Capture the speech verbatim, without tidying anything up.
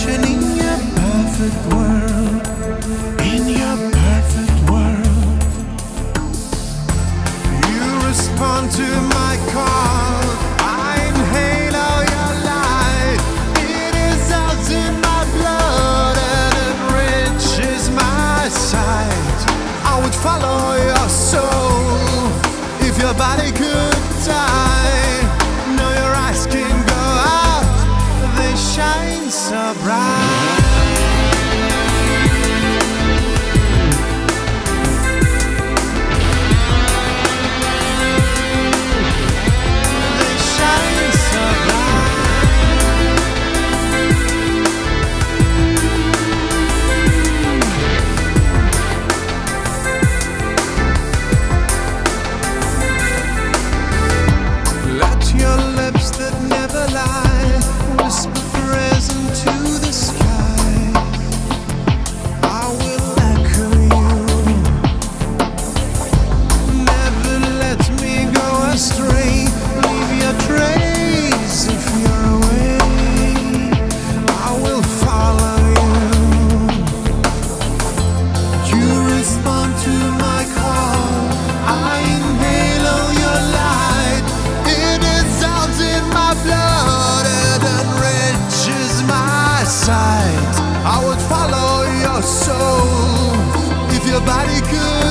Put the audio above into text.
elation in your perfect world, in your perfect world. You respond to my call, I inhale all your light. It is out in my blood and enriches my sight. I would follow your soul if your body could die. No, your eyes can go out, they shine so bright. I would follow your soul if your body could